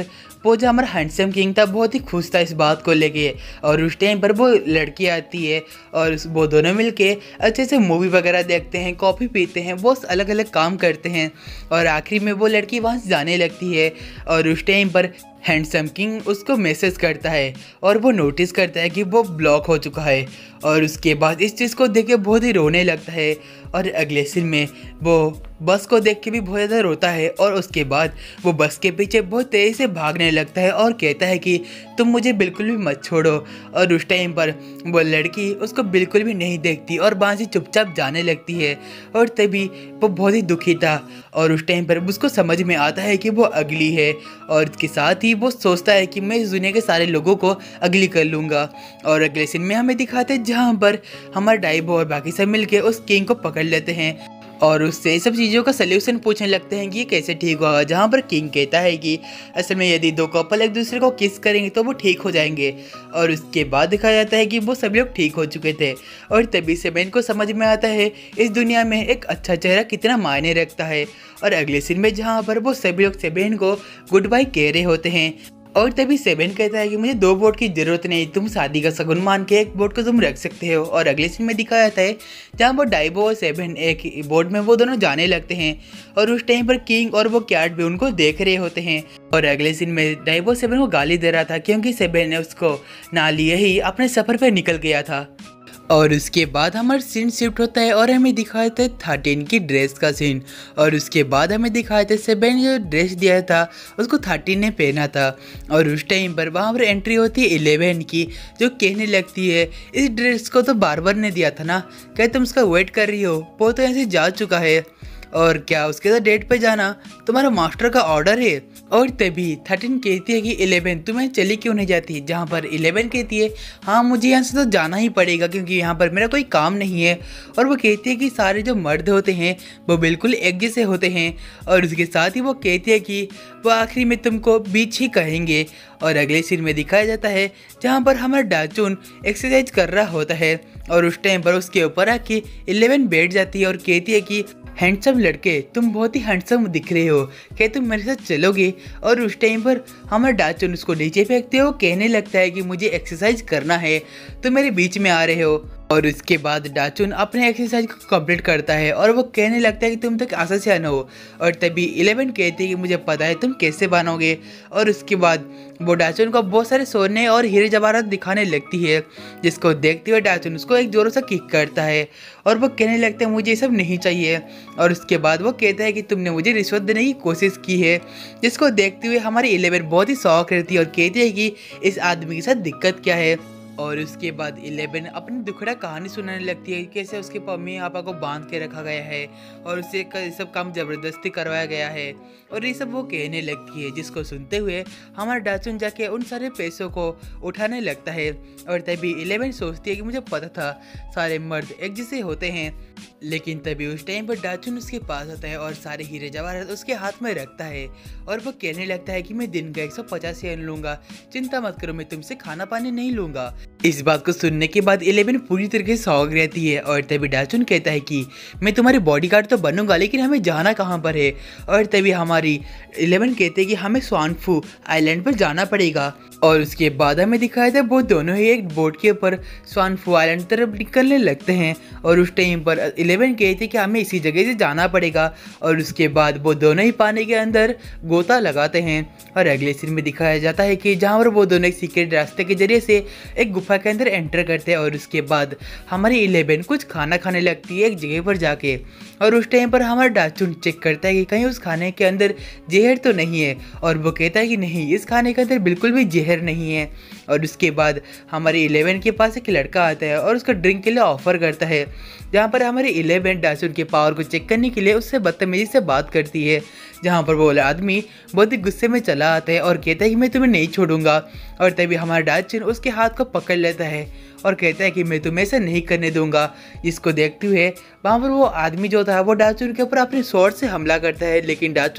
S1: वो जो हमारा हैंडसम किंग था बहुत ही खुश था इस बात को लेके। और उस टाइम पर वो लड़की आती है और उस- वो दोनों मिलके अच्छे से मूवी वगैरह देखते हैं, कॉफ़ी पीते हैं, बहुत अलग अलग काम करते हैं। और आखिरी में वो लड़की वहाँ से जाने लगती है और उस टाइम पर हैंडसम किंग उसको मैसेज करता है और वो नोटिस करता है कि वो ब्लॉक हो चुका है। और उसके बाद इस चीज़ को देख के बहुत ही रोने लगता है। और अगले सीन में वो बस को देख के भी बहुत ज़्यादा रोता है और उसके बाद वो बस के पीछे बहुत तेज़ी से भागने लगता है और कहता है कि तुम मुझे बिल्कुल भी मत छोड़ो। और उस टाइम पर वो लड़की उसको बिल्कुल भी नहीं देखती और वहाँ से चुपचाप जाने लगती है। और तभी वो बहुत ही दुखी था और उस टाइम पर उसको समझ में आता है कि वो अगली है। और इसके साथ ही वो सोचता है कि मैं इस दुनिया के सारे लोगों को अगली कर लूँगा। और अगले सीन में हमें दिखाते हैं जहाँ पर हमारा डाइबो और बाकी सब मिलके उस किंग को पकड़ लेते हैं और उससे सब चीज़ों का सल्यूशन पूछने लगते हैं कि ये कैसे ठीक होगा। जहाँ पर किंग कहता है कि असल में यदि दो कपल एक दूसरे को किस करेंगे तो वो ठीक हो जाएंगे। और उसके बाद दिखाया जाता है कि वो सभी लोग ठीक हो चुके थे। और तभी सेबेन को समझ में आता है इस दुनिया में एक अच्छा चेहरा कितना मायने रखता है। और अगले सीन में जहाँ पर वो सभी लोग सेबेन को गुड बाय कह रहे होते हैं और तभी सेबेन कहता है कि मुझे दो बोट की जरूरत नहीं, तुम शादी का शगुन मान के एक बोट को तुम रख सकते हो। और अगले सीन में दिखाया जाता है जहाँ वो डाइबो और सेबेन एक बोट में वो दोनों जाने लगते हैं और उस टाइम पर किंग और वो कैट भी उनको देख रहे होते हैं। और अगले सीन में डाइबो सेबेन को गाली दे रहा था क्योंकि सेबेन ने उसको ना लिए ही अपने सफ़र पर निकल गया था। और उसके बाद हमारा सीन शिफ्ट होता है और हमें दिखाया था थर्टीन की ड्रेस का सीन। और उसके बाद हमें दिखाया था सेबेन जो ड्रेस दिया था उसको थर्टीन ने पहना था। और उस टाइम पर वहाँ पर एंट्री होती है इलेवन की जो कहने लगती है इस ड्रेस को तो बार्बर ने दिया था ना, क्या तुम उसका वेट कर रही हो, वो तो ऐसे जा चुका है और क्या उसके साथ डेट पे जाना तुम्हारा मास्टर का ऑर्डर है। और तभी थर्टीन कहती है कि इलेवन तुम्हें चली क्यों नहीं जाती, जहाँ पर इलेवन कहती है हाँ मुझे यहाँ से तो जाना ही पड़ेगा क्योंकि यहाँ पर मेरा कोई काम नहीं है। और वो कहती है कि सारे जो मर्द होते हैं वो बिल्कुल एक जैसे होते हैं। और उसके साथ ही वो कहती है कि वो आखिरी में तुमको बीच ही कहेंगे। और अगले सीन में दिखाया जाता है जहाँ पर हमारा डाचून एक्सरसाइज कर रहा होता है और उस टाइम पर उसके ऊपर आके इलेवन बैठ जाती है और कहती है कि हैंडसम लड़के तुम बहुत ही हैंडसम दिख रहे हो, क्या तुम मेरे साथ चलोगे। और उस टाइम पर हमारा डाचून उसको नीचे फेंकते हो, कहने लगता है कि मुझे एक्सरसाइज करना है, तो मेरे बीच में आ रहे हो। और उसके बाद डाचून अपने एक्सरसाइज को कंप्लीट करता है और वो कहने लगता है कि तुम तक आसासियान हो। और तभी इलेवन कहती है कि मुझे पता है तुम कैसे बनोगे। और उसके बाद वो डाचून को बहुत सारे सोने और हीरे जवाहरात दिखाने लगती है, जिसको देखते हुए डाचून उसको एक जोरों से किक करता है और वो कहने लगता है मुझे ये सब नहीं चाहिए। और उसके बाद वो कहता है कि तुमने मुझे रिश्वत देने की कोशिश की है, जिसको देखते हुए हमारी इलेवन बहुत ही शौक रहती है और कहती है कि इस आदमी के साथ दिक्कत क्या है। और उसके बाद इलेवन अपनी दुखड़ा कहानी सुनाने लगती है, कैसे उसके मम्मी पापा को बांध के रखा गया है और उसे ये सब काम ज़बरदस्ती करवाया गया है और ये सब वो कहने लगती है, जिसको सुनते हुए हमारा डाचून जाके उन सारे पैसों को उठाने लगता है। और तभी इलेवन सोचती है कि मुझे पता था सारे मर्द एक जैसे होते हैं, लेकिन तभी उस टाइम पर डाचून उसके पास आता है और सारे हीरे जवाहरात उसके हाथ में रखता है और वो कहने लगता है कि मैं दिन का एक सौ पचास येन लूँगा, चिंता मत करो, मैं तुमसे खाना पानी नहीं लूँगा। इस बात को सुनने के बाद इलेवन पूरी तरीके से शौक रहती है और तभी डाचून कहता है कि मैं तुम्हारे बॉडीगार्ड तो बनूंगा, लेकिन हमें जाना कहाँ पर है। और तभी हमारी इलेवन कहते हैं कि हमें स्वानफू आइलैंड पर जाना पड़ेगा। और उसके बाद हमें दिखाया था वो दोनों ही एक बोट के ऊपर स्वानफू आइलैंड तरफ निकलने लगते हैं और उस टाइम पर इलेवन कहते हैं कि हमें इसी जगह से जाना पड़ेगा। और उसके बाद वो दोनों ही पानी के अंदर गोता लगाते हैं और अगले सीन में दिखाया जाता है कि जहाँ पर वो दोनों एक सीक्रेट रास्ते के जरिए से एक गुफा के अंदर एंटर करते हैं। और उसके बाद हमारी इलेवन कुछ खाना खाने लगती है एक जगह पर जाके और उस टाइम पर हमारा डाचून चेक करता है कि कहीं उस खाने के अंदर जहर तो नहीं है और वो कहता है कि नहीं, इस खाने के अंदर बिल्कुल भी जहर नहीं है। और उसके बाद हमारे इलेवन के पास एक लड़का आता है और उसका ड्रिंक के लिए ऑफर करता है, जहाँ पर हमारे इलेवन डाचून के पावर को चेक करने के लिए उससे बदतमीजी से बात करती है, जहाँ पर वो आदमी बहुत ही गुस्से में चला आता है और कहता है कि मैं तुम्हें नहीं छोड़ूंगा। और तभी हमारा डाचून उसके हाथ को पकड़ लेता है और कहता है कि मैं तुम्हें ऐसा नहीं करने दूंगा। जिसको देखते हुए वहाँ पर वो आदमी जो था वो डाचून के ऊपर अपने स्वॉर्ड से हमला करता है, लेकिन डाचून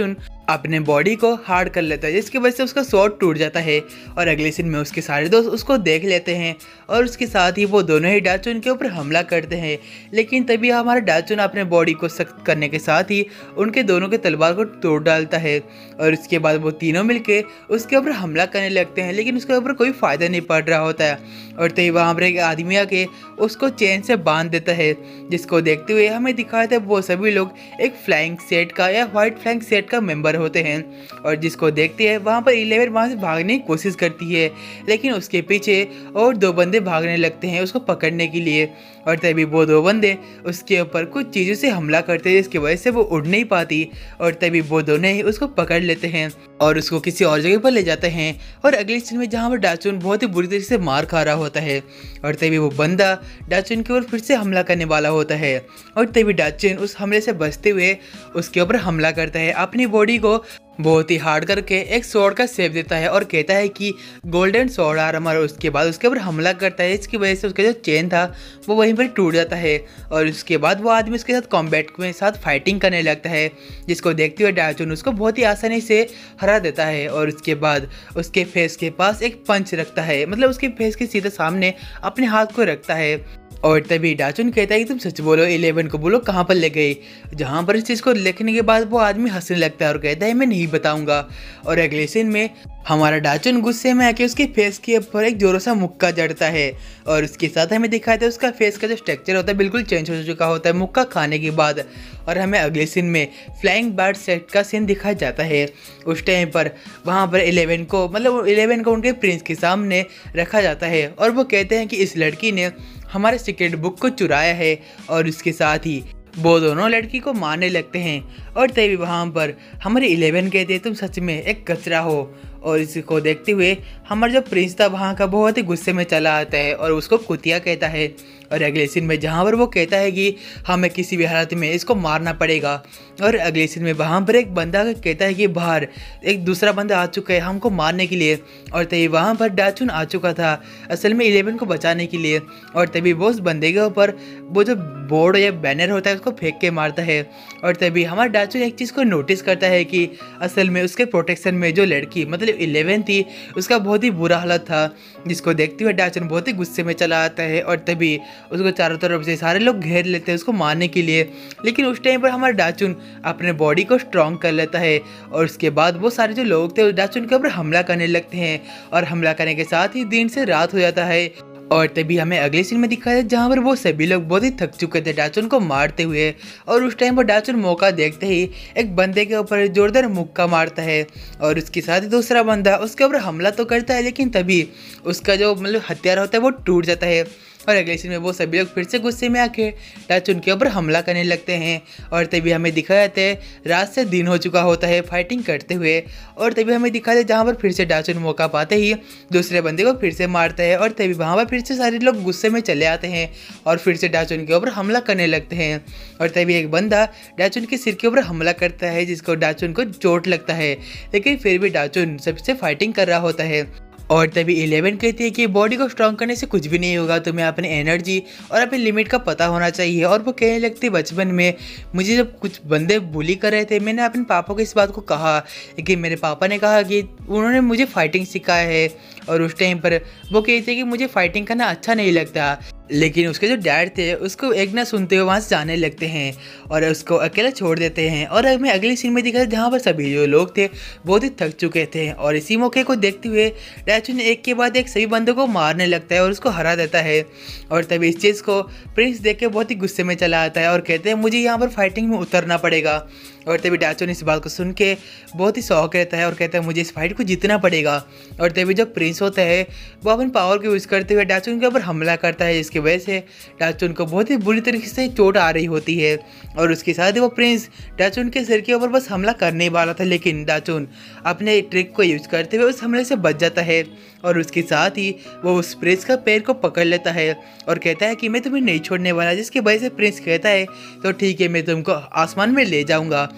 S1: अपने बॉडी को हार्ड कर लेता है, जिसकी वजह से उसका स्वॉर्ड टूट जाता है। और अगले सीन में उसके सारे दोस्त उसको देख लेते हैं और उसके साथ ही वो दोनों ही डाचुन के ऊपर हमला करते हैं। लेकिन तभी हमारा डाचुन अपने बॉडी को सख्त करने के साथ ही उनके दोनों के तलवार को तोड़ डालता है। और उसके बाद वो तीनों मिलके उसके ऊपर हमला करने लगते हैं, लेकिन उसके ऊपर कोई फ़ायदा नहीं पड़ रहा होता है। और तभी वहाँ पर एक आदमी आके उसको चेन से बांध देता है, जिसको देखते हुए हमें दिखाया था वो सभी लोग एक फ्लाइंग सेट का या वाइट फ्लाइंग सेट का मेंबर होते हैं। और जिसको देखते हैं वहाँ पर इलेवन वहाँ से भागने की कोशिश करती है, लेकिन उसके पीछे और दो बंदे भागने लगते हैं उसको पकड़ने के लिए। और तभी वो दो बंदे उसके ऊपर कुछ चीज़ों से हमला करते हैं, जिसकी वजह से वो उड़ नहीं पाती। और तभी वो दोनों ही उसको पकड़ लेते हैं और उसको किसी और जगह पर ले जाते हैं। और अगली सीन में जहाँ पर डाचुन बहुत ही बुरी तरीके से मार खा रहा होता है, और तभी वो बंदा डाचुन के ऊपर फिर से हमला करने वाला होता है। और तभी डाचुन उस हमले से बचते हुए उसके ऊपर हमला करता है, अपनी बॉडी को बहुत ही हार्ड करके एक स्वॉर्ड का शेप देता है और कहता है कि गोल्डन स्वॉर्ड आर्मर। और उसके बाद उसके ऊपर हमला करता है, इसकी वजह से उसका जो चेन था वो वहीं पर टूट जाता है। और उसके बाद वो आदमी उसके साथ कॉम्बैट में साथ फाइटिंग करने लगता है, जिसको देखते हुए डाचुन उसको बहुत ही आसानी से हरा देता है। और उसके बाद उसके फेस के पास एक पंच रखता है, मतलब उसके फेस के सीधे सामने अपने हाथ को रखता है। और तभी डाचुन कहता है कि तुम सच बोलो, इलेवन को बोलो कहाँ पर ले गई। जहाँ पर इस चीज़ को लिखने के बाद वो आदमी हंसने लगता है और कहता है मैं नहीं बताऊंगा। और अगले सीन में हमारा डाचुन गुस्से में आके उसके फेस के ऊपर एक जोरों सा मुक्का जड़ता है, और उसके साथ हमें दिखाया था उसका फेस का जो स्ट्रक्चर होता है बिल्कुल चेंज हो चुका होता है मुक्का खाने के बाद। और हमें अगले सीन में फ्लाइंग बर्ड सेट का सीन दिखाया जाता है। उस टाइम पर वहाँ पर इलेवन को मतलब इलेवन को उनके प्रिंस के सामने रखा जाता है, और वो कहते हैं कि इस लड़की ने हमारे सीक्रेट बुक को चुराया है। और उसके साथ ही वो दोनों लड़की को मारने लगते हैं। और तभी वहाँ पर हमारे इलेवन कहते हैं तुम सच में एक कचरा हो। और इसको देखते हुए हमारा जो प्रिंस था वहाँ का बहुत ही गुस्से में चला आता है और उसको कुतिया कहता है। और अगले सीन में जहाँ पर वो कहता है कि हमें किसी भी हालत में इसको मारना पड़ेगा। और अगले सीन में वहाँ पर एक बंदा कहता है कि बाहर एक दूसरा बंदा आ चुका है हमको मारने के लिए। और तभी वहाँ पर डाचुन आ चुका था असल में इलेवन को बचाने के लिए। और तभी वो उस बंदे के ऊपर वो जो बोर्ड या बैनर होता है उसको फेंक के मारता है। और तभी हमारा डाचुन एक चीज़ को नोटिस करता है कि असल में उसके प्रोटेक्शन में जो लड़की मतलब इलेवन थी उसका बहुत ही बुरा हालत था, जिसको देखते हुए डाचुन बहुत ही गुस्से में चला आता है। और तभी उसको चारों तरफ से सारे लोग घेर लेते हैं उसको मारने के लिए। लेकिन उस टाइम पर हमारा डाचुन अपने बॉडी को स्ट्रॉन्ग कर लेता है, और उसके बाद वो सारे जो लोग थे उस डाचुन के ऊपर हमला करने लगते हैं। और हमला करने के साथ ही दिन से रात हो जाता है। और तभी हमें अगले सीन में दिखाया जहाँ पर वो सभी लोग बहुत ही थक चुके थे डाचुन को मारते हुए। और उस टाइम पर डाचुन मौका देखते ही एक बंदे के ऊपर जोरदार मुक्का मारता है, और उसके साथ ही दूसरा बंदा उसके ऊपर हमला तो करता है, लेकिन तभी उसका जो मतलब हथियार होता है वो टूट जाता है। और अगले सीन में वो सभी लोग फिर से गुस्से में आके डाचुन के ऊपर हमला करने लगते हैं। और तभी हमें दिखाया जाता है रात से दिन हो चुका होता है फाइटिंग करते हुए। और तभी हमें दिखाया जहाँ पर फिर से डाचुन मौका पाते ही दूसरे बंदे को फिर से मारता है। और तभी वहाँ पर फिर से सारे लोग गुस्से में चले आते हैं और फिर से डाचुन के ऊपर हमला करने लगते हैं। और तभी एक बंदा डाचुन के सिर के ऊपर हमला करता है, जिसको डाचुन को चोट लगता है, लेकिन फिर भी डाचुन सबसे फाइटिंग कर रहा होता है। और तभी इलेवन कहती है कि बॉडी को स्ट्रॉन्ग करने से कुछ भी नहीं होगा, तुम्हें अपनी एनर्जी और अपनी लिमिट का पता होना चाहिए। और वो कहने लगती बचपन में मुझे जब कुछ बंदे बुली कर रहे थे मैंने अपने पापा को इस बात को कहा, लेकिन मेरे पापा ने कहा कि उन्होंने मुझे फाइटिंग सिखाया है। और उस टाइम पर वो कहते कि मुझे फाइटिंग करना अच्छा नहीं लगता, लेकिन उसके जो डैड थे उसको एक ना सुनते हुए वहाँ से जाने लगते हैं और उसको अकेला छोड़ देते हैं। और हमें अगले सीन में दिखा जहाँ पर सभी जो लोग थे बहुत ही थक चुके थे। और इसी मौके को देखते हुए डाचुन एक के बाद एक सभी बंदों को मारने लगता है और उसको हरा देता है। और तभी इस चीज़ को प्रिंस देख के बहुत ही गुस्से में चला आता है और कहते हैं मुझे यहाँ पर फाइटिंग में उतरना पड़ेगा। और तभी डाचुन इस बात को सुन के बहुत ही शौक रहता है और कहता है मुझे इस फाइट को जीतना पड़ेगा। और तभी जब प्रिंस होता है वो अपन पावर को यूज़ करते हुए डाचुन के ऊपर हमला करता है, जिसकी वजह से डाचुन को बहुत ही बुरी तरीके से चोट आ रही होती है। और उसके साथ ही वो प्रिंस डाचुन के सिर के ऊपर बस हमला करने वाला था, लेकिन डाचुन अपने ट्रिक को यूज़ करते हुए उस हमले से बच जाता है। और उसके साथ ही वो उस प्रिंस का पैर को पकड़ लेता है और कहता है कि मैं तुम्हें नहीं छोड़ने वाला, जिसकी वजह से प्रिंस कहता है तो ठीक है मैं तुमको आसमान में ले जाऊंगा।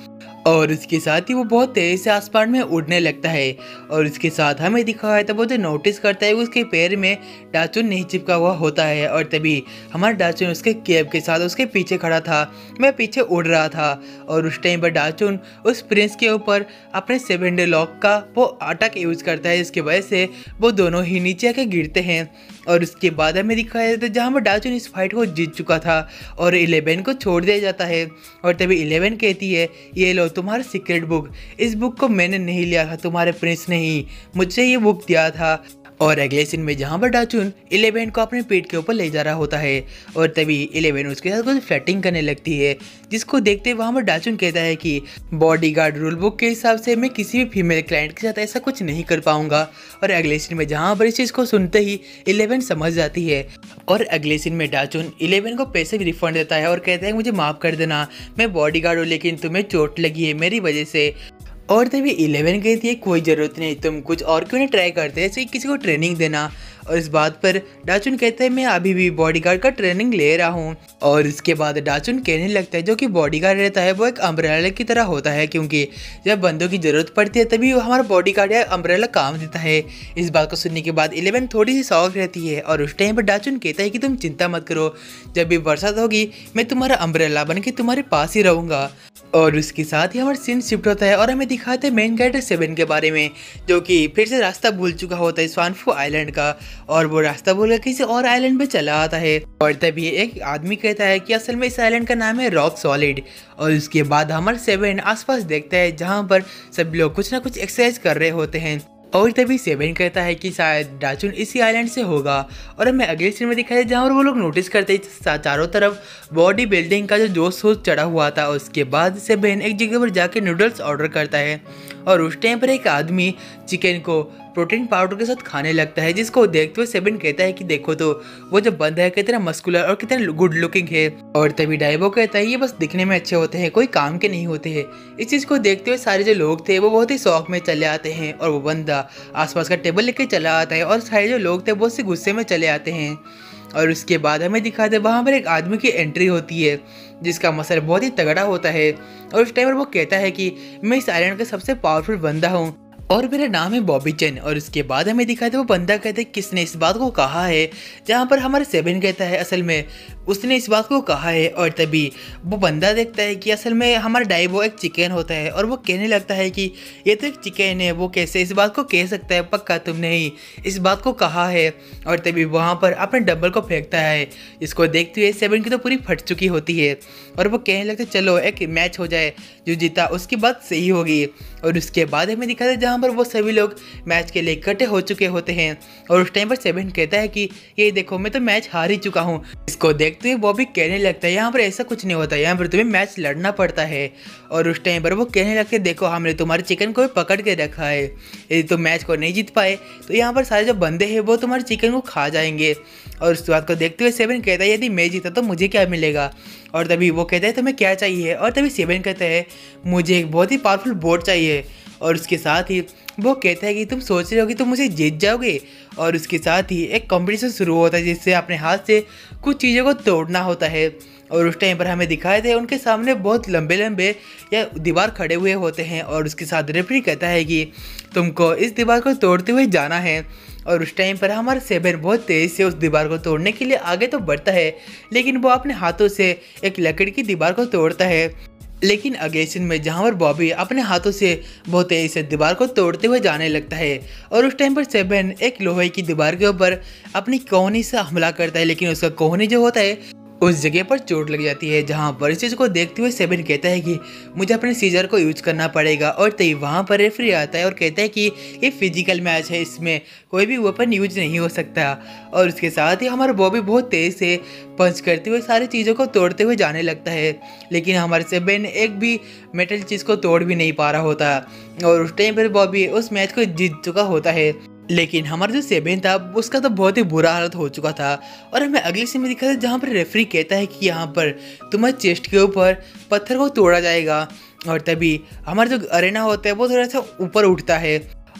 S1: और उसके साथ ही वो बहुत तेज से आसमान में उड़ने लगता है। और उसके साथ हमें दिखाया था वो जो नोटिस करता है उसके पैर में डाचुन नहीं चिपका हुआ होता है। और तभी हमारा डाचुन उसके कैब के साथ उसके पीछे खड़ा था, मैं पीछे उड़ रहा था। और उस टाइम पर डाचुन उस प्रिंस के ऊपर अपने सेवन डे लॉक का वो अटैक यूज करता है, जिसकी वजह से वो दोनों ही नीचे आके गिरते हैं। और उसके बाद हमें दिखाया था जहाँ पर डाचुन इस फाइट को जीत चुका था और इलेवन को छोड़ दिया जाता है। और तभी इलेवन कहती है, ये लो तुम्हारा सीक्रेट बुक, इस बुक को मैंने नहीं लिया था, तुम्हारे प्रिंस ने ही मुझे ये बुक दिया था। और अगले सीन में जहाँ पर डाचुन इलेवन को अपने पेट के ऊपर ले जा रहा होता है और तभी इलेवन उसके साथ कुछ फ्लर्टिंग करने लगती है, जिसको देखते वहाँ पर डाचुन कहता है कि बॉडीगार्ड रूल बुक के हिसाब से मैं किसी भी फीमेल क्लाइंट के साथ ऐसा कुछ नहीं कर पाऊंगा। और अगले सीन में जहाँ पर इस चीज़ को सुनते ही इलेवन समझ जाती है और अगले सीन में डाचुन इलेवन को पैसे भी रिफंड देता है और कहता है मुझे माफ़ कर देना, मैं बॉडीगार्ड हूँ लेकिन तुम्हें चोट लगी है मेरी वजह से। और तभी इलेवन कहती है कोई ज़रूरत नहीं, तुम कुछ और क्यों नहीं ट्राई करते, ऐसे किसी को ट्रेनिंग देना। और इस बात पर डाचुन कहता है मैं अभी भी बॉडीगार्ड का ट्रेनिंग ले रहा हूँ। और इसके बाद डाचुन कहने लगता है जो कि बॉडीगार्ड रहता है वो एक अम्ब्रेला की तरह होता है, क्योंकि जब बंदों की ज़रूरत पड़ती है तभी हमारा बॉडीगार्ड या अम्ब्रेला काम देता है। इस बात को सुनने के बाद इलेवन थोड़ी सी शॉक रहती है और उस टाइम पर डाचुन कहता है कि तुम चिंता मत करो, जब भी बरसात होगी मैं तुम्हारा अम्ब्रेला बन के तुम्हारे पास ही रहूँगा। और उसके साथ ही हमारा सीन शिफ्ट होता है और हमें दिखाते हैं मेन कैरेक्टर सेवन के बारे में, जो कि फिर से रास्ता भूल चुका होता है स्वानफू आइलैंड का और वो रास्ता भूल कर किसी और आइलैंड पे चला आता है। और तभी एक आदमी कहता है कि असल में इस आइलैंड का नाम है रॉक सॉलिड। और उसके बाद हमारा सेवन आसपास देखता है जहाँ पर सब लोग कुछ ना कुछ एक्सरसाइज कर रहे होते हैं। और तभी सेवन कहता है कि शायद डाचुन इसी आइलैंड से होगा। और हमें अगले सीन में दिखाया जहाँ पर वो लोग नोटिस करते हैं चारों तरफ बॉडी बिल्डिंग का जो जोश सोच चढ़ा हुआ था। उसके बाद सेवन एक जगह पर जाके नूडल्स ऑर्डर करता है और उस टाइम पर एक आदमी चिकन को प्रोटीन पाउडर के साथ खाने लगता है, जिसको देखते हुए सेवन कहता है कि देखो तो वो जो बंदा है कितना मस्कुलर और कितना गुड लुकिंग है। और तभी डाइबो कहता है ये बस दिखने में अच्छे होते हैं, कोई काम के नहीं होते हैं। इस चीज़ को देखते हुए सारे जो लोग थे वो बहुत ही शौक में चले आते हैं और वो बंदा आसपास का टेबल लेके चला आता है और सारे जो लोग थे बहुत से गुस्से में चले आते हैं। और उसके बाद हमें दिखाते हैं वहाँ पर एक आदमी की एंट्री होती है जिसका मसल बहुत ही तगड़ा होता है और उस टाइम पर वो कहता है कि मैं इस आइलैंड का सबसे पावरफुल बंदा हूँ और मेरा नाम है बॉबी चैन। और उसके बाद हमें दिखाते वो बंदा कहता है किसने इस बात को कहा है, जहाँ पर हमारे सेवन कहता है असल में उसने इस बात को कहा है। और तभी वो बंदा देखता है कि असल में हमारा डाइबो एक चिकन होता है और वो कहने लगता है कि ये तो एक चिकन है, वो कैसे इस बात को कह सकता है, पक्का तुमने ही इस बात को कहा है। और तभी वहाँ पर अपने डब्बल को फेंकता है, इसको देखते हुए सेवन की तो पूरी फट चुकी होती है और वो कहने लगता है चलो एक मैच हो जाए, जो जीता उसकी बात सही होगी। और उसके बाद हमें दिखाता है जहाँ पर वो सभी लोग मैच के लिए इकट्ठे हो चुके होते हैं और उस टाइम पर सेवन कहता है कि ये देखो मैं तो मैच हार ही चुका हूँ। इसको देखते हुए वो भी कहने लगता है यहाँ पर ऐसा कुछ नहीं होता, यहाँ पर तुम्हें मैच लड़ना पड़ता है। और उस टाइम पर वो कहने लगते हैं देखो हमने तुम्हारे चिकन को पकड़ के रखा है, यदि तुम मैच को नहीं जीत पाए तो यहाँ पर सारे जो बंदे हैं वो तुम्हारे चिकन को खा जाएंगे। और उस बात को देखते हुए सेवन कहता है यदि मैं जीता तो मुझे क्या मिलेगा। और तभी वो कहता है तुम्हें क्या चाहिए। और तभी सेवन कहता है मुझे एक बहुत ही पावरफुल बोट चाहिए। और उसके साथ ही वो कहता है कि तुम सोच रहे हो कि तुम मुझे जीत जाओगे। और उसके साथ ही एक कंपटीशन शुरू होता है जिससे अपने हाथ से कुछ चीज़ों को तोड़ना होता है। और उस टाइम पर हमें दिखाए थे उनके सामने बहुत लंबे लंबे या दीवार खड़े हुए होते हैं और उसके साथ रेफरी कहता है कि तुमको इस दीवार को तोड़ते हुए जाना है। और उस टाइम पर हमारा सेवन बहुत तेज़ से उस दीवार को तोड़ने के लिए आगे तो बढ़ता है, लेकिन वो अपने हाथों से एक लकड़ी की दीवार को तोड़ता है। लेकिन अगले सीन में जहाँ पर बॉबी अपने हाथों से बहुत तेज़ी से दीवार को तोड़ते हुए जाने लगता है और उस टाइम पर सेवन एक लोहे की दीवार के ऊपर अपनी कोहनी से हमला करता है, लेकिन उसका कोहनी जो होता है उस जगह पर चोट लग जाती है। जहाँ पर इस चीज़ को देखते हुए सेवन कहता है कि मुझे अपने सीजर को यूज करना पड़ेगा। और तभी वहाँ पर रेफरी आता है और कहता है कि ये फिजिकल मैच है, इसमें कोई भी वेपन यूज नहीं हो सकता। और उसके साथ ही हमारा बॉबी बहुत तेज़ से पंच करते हुए सारी चीज़ों को तोड़ते हुए जाने लगता है, लेकिन हमारे सेवन एक भी मेटल चीज़ को तोड़ भी नहीं पा रहा होता। और उस टाइम पर बॉबी उस मैच को जीत चुका होता है, लेकिन हमारा जो सेवन था उसका तो बहुत ही बुरा हालत हो चुका था। और हमें अगले सीन में दिखा था जहाँ पर रेफरी कहता है कि यहाँ पर तुम्हारे चेस्ट के ऊपर पत्थर को तोड़ा जाएगा। और तभी हमारा जो अरेना होता है वो थोड़ा सा ऊपर उठता है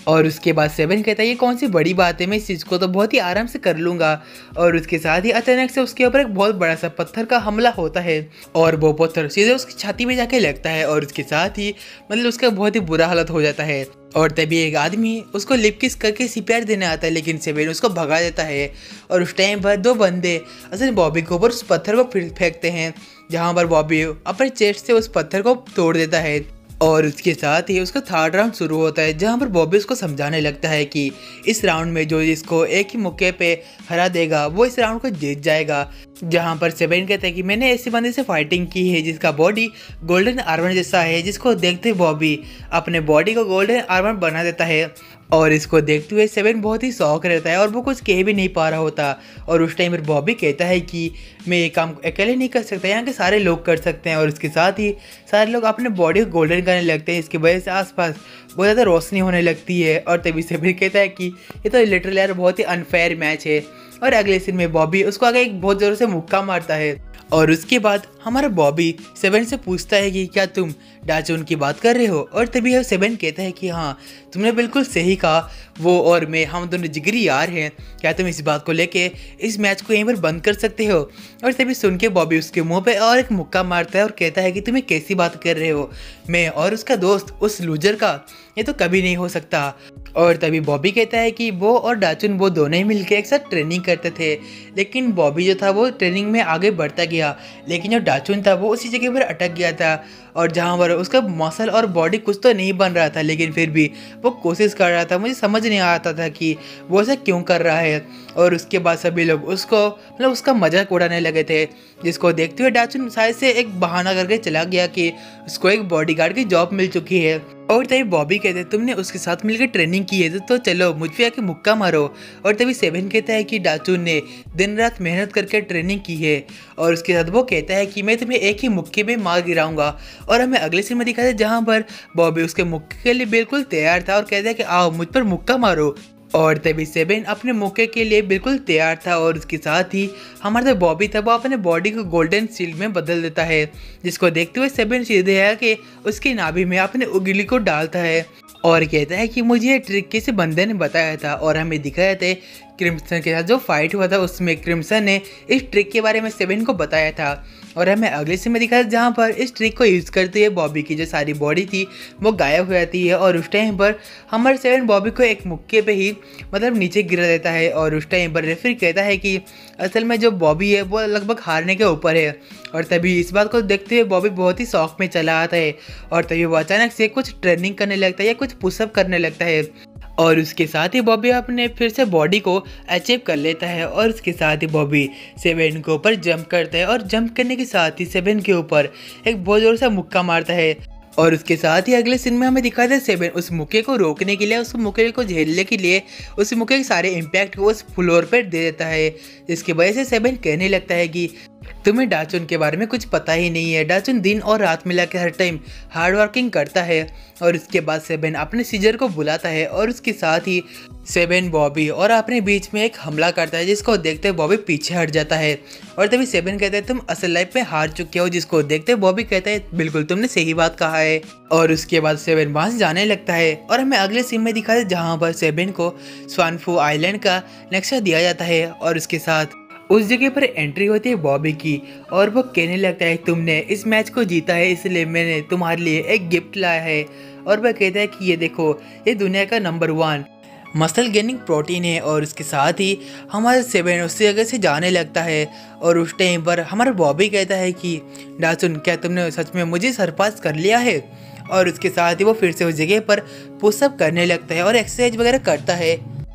S1: और उसके बाद सेवन कहता है ये कौन सी बड़ी बात है, मैं इस चीज़ को तो बहुत ही आराम से कर लूँगा। और उसके साथ ही अचानक से उसके ऊपर एक बहुत बड़ा सा पत्थर का हमला होता है और वो पत्थर सीधे उसकी छाती में जाके लगता है और उसके साथ ही मतलब उसका बहुत ही बुरा हालत हो जाता है। और तभी एक आदमी उसको लिप किस करके सीपीआर देने आता है, लेकिन सेवन उसको भगा देता है। और उस टाइम पर दो बंदे असल बॉबी के ऊपर उस पत्थर को फेंकते हैं, जहाँ पर बॉबी अपने चेस्ट से उस पत्थर को तोड़ देता है। और उसके साथ ही उसका थर्ड राउंड शुरू होता है, जहाँ पर बॉबी उसको समझाने लगता है कि इस राउंड में जो इसको एक ही मुक्के पे हरा देगा वो इस राउंड को जीत जाएगा। जहाँ पर सेवन कहता है कि मैंने ऐसे बंदे से फाइटिंग की है जिसका बॉडी गोल्डन आर्मर जैसा है, जिसको देखते बॉबी अपने बॉडी को गोल्डन आर्मर बना देता है। और इसको देखते हुए सेवन बहुत ही शौक रहता है और वो कुछ कह भी नहीं पा रहा होता। और उस टाइम पर बॉबी कहता है कि मैं ये काम अकेले नहीं कर सकता, यहाँ के सारे लोग कर सकते हैं। और उसके साथ ही सारे लोग अपने बॉडी को गोल्डन करने लगते हैं, इसकी वजह से आसपास बहुत ज़्यादा रोशनी होने लगती है। और तभी सेवन कहता है कि ये तो लिटरली यार बहुत ही अनफेयर मैच है। और अगले सीन में बॉबी उसको आगे एक बहुत ज़ोर से मुक्का मारता है। और उसके बाद हमारा बॉबी सेवन से पूछता है कि क्या तुम डाचून की बात कर रहे हो। और तभी सेवन कहता है कि हाँ तुमने बिल्कुल सही कहा, वो और मैं हम दोनों जिगरी यार हैं, क्या तुम इस बात को लेके इस मैच को यहीं पर बंद कर सकते हो। और तभी सुन के बॉबी उसके मुंह पे और एक मुक्का मारता है और कहता है कि तुम्हें कैसी बात कर रहे हो, मैं और उसका दोस्त उस लूजर का, ये तो कभी नहीं हो सकता। और तभी बॉबी कहता है कि वो और डाचुन वो दोनों ही मिलकर एक साथ ट्रेनिंग करते थे, लेकिन बॉबी जो था वो ट्रेनिंग में आगे बढ़ता गया, लेकिन जो डाचुन था वो उसी जगह पर अटक गया था। और जहाँ पर उसका मसल और बॉडी कुछ तो नहीं बन रहा था, लेकिन फिर भी वो कोशिश कर रहा था। मुझे समझ नहीं आता था कि वो ऐसा क्यों कर रहा है। और उसके बाद सभी लोग उसको मतलब उसका मजाक उड़ाने लगे थे, जिसको देखते हुए डाचुन शायद से एक बहाना करके चला गया कि उसको एक बॉडीगार्ड की जॉब मिल चुकी है। और तभी बॉबी कहते हैं तुमने उसके साथ मिलकर ट्रेनिंग की है तो चलो मुझ पे आके मुक्का मारो। और तभी सेवन कहता है कि डाचुन ने दिन रात मेहनत करके ट्रेनिंग की है। और उसके साथ वो कहता है कि मैं तुम्हें एक ही मुक्के में मार गिराऊंगा। और हमें अगले सीन में दिखाते हैं जहाँ पर बॉबी उसके मुक्के के लिए बिल्कुल तैयार था और कहता है कि आओ मुझ पर मुक्का मारो। और तभी सेवन अपने मुक्के के लिए बिल्कुल तैयार था। और उसके साथ ही हमारा जो बॉबी था वो अपने बॉडी को गोल्डन शील्ड में बदल देता है, जिसको देखते हुए सेवन सीधे है कि उसकी नाभि में अपने उंगली को डालता है और कहता है कि मुझे ये ट्रिक किसी बंदे ने बताया था। और हमें दिखाया था क्रिम्सन के साथ जो फाइट हुआ था उसमें क्रिम्सन ने इस ट्रिक के बारे में सेवन को बताया था। और हमें अगले सीन में दिखाया जहाँ पर इस ट्रिक को यूज़ करते हुए बॉबी की जो सारी बॉडी थी वो गायब हो जाती है। और उस टाइम पर हमारे सेवन बॉबी को एक मुक्के पे ही मतलब नीचे गिरा देता है। और उस टाइम पर रेफरी कहता है कि असल में जो बॉबी है वो लगभग हारने के ऊपर है। और तभी इस बात को देखते हुए बॉबी बहुत ही शौक में चला आता है और तभी वो अचानक से कुछ ट्रेनिंग करने लगता है या कुछ पुशअप करने लगता है। और उसके साथ ही बॉबी अपने फिर से बॉडी को अचीव कर लेता है। और उसके साथ ही बॉबी सेवन के ऊपर जंप करता है और जंप करने के साथ ही सेवन के ऊपर एक बहुत जोर सा मुक्का मारता है। और उसके साथ ही अगले सीन में हमें दिखाया था सेवन उस मुक्के को रोकने के लिए, उस मुक्के को झेलने के लिए उस मुक्के के सारे इम्पैक्ट को उस फ्लोर पर दे देता है, जिसकी वजह से सेवन कहने लगता है कि तुम्हें डाचुन के बारे में कुछ पता ही नहीं है। डाचुन दिन और रात मिला के हर टाइम हार्ड वर्किंग करता है। और उसके बाद सेवन अपने सीजर को बुलाता है और उसके साथ ही सेवन बॉबी और अपने बीच में एक हमला करता है, जिसको देखते बॉबी पीछे हट जाता है। और तभी सेवन कहते हैं तुम असल लाइफ में हार चुके हो, जिसको देखते बॉबी कहता है बिल्कुल तुमने सही बात कहा है। और उसके बाद सेवन वहां से जाने लगता है। और हमें अगले सीन में दिखाते हैं जहाँ पर सेवन को स्वानफू आइलैंड का नक्शा दिया जाता है और उसके साथ उस जगह पर एंट्री होती है बॉबी की। और वो कहने लगता है तुमने इस मैच को जीता है इसलिए मैंने तुम्हारे लिए एक गिफ्ट लाया है। और वह कहता है कि ये देखो ये दुनिया का number one muscle gaining protein है। और इसके साथ ही हमारा सेवन उस जगह से जाने लगता है। और उस टाइम पर हमारा बॉबी कहता है कि डाचुन क्या तुमने सच में मुझे सरपास कर लिया है। और उसके साथ ही वो फिर से उस जगह पर पुशअप करने लगता है और एक्सरसाइज वगैरह करता है।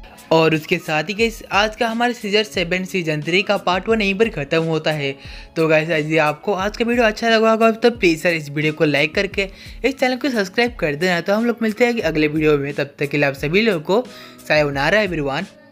S1: और उसके साथ ही गाइस आज का हमारे सीजन सेवन सीजन थ्री का पार्ट वन यहीं पर खत्म होता है। तो गाइस यदि आपको आज का वीडियो अच्छा लगा होगा तो प्लीज़ सर इस वीडियो को लाइक करके इस चैनल को सब्सक्राइब कर देना। तो हम लोग मिलते हैं कि अगले वीडियो में, तब तक के लिए आप सभी लोगों को सायोनारा एवरीवन।